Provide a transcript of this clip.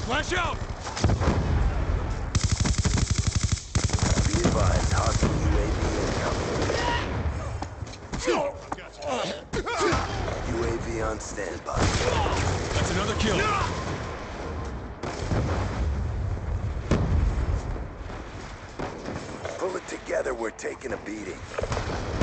Flash out! Be advised, hostile UAV incoming. UAV on standby. That's another kill. Pull it together, we're taking a beating.